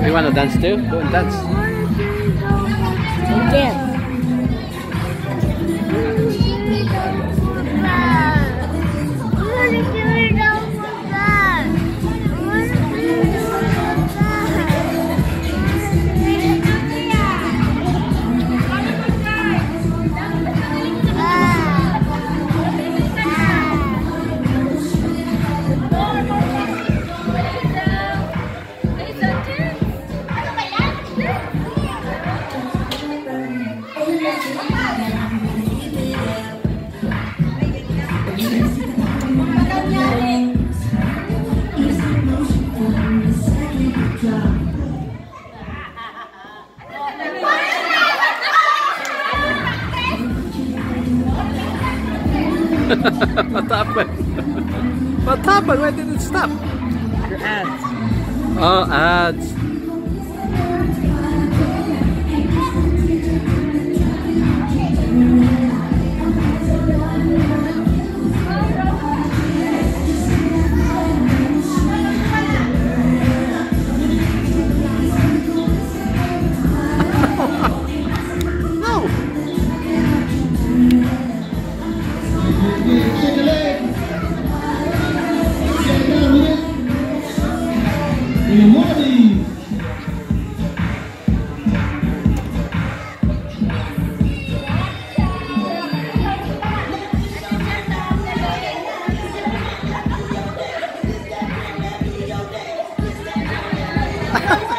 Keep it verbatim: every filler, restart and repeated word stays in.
You want to dance too? Go and dance. Dance. What happened? What happened? Why did it stop? Your ads. Oh, ads. Ha ha ha!